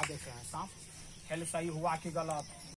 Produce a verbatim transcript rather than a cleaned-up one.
देख रहे हैं सांप। खेल सही हुआ कि गलत?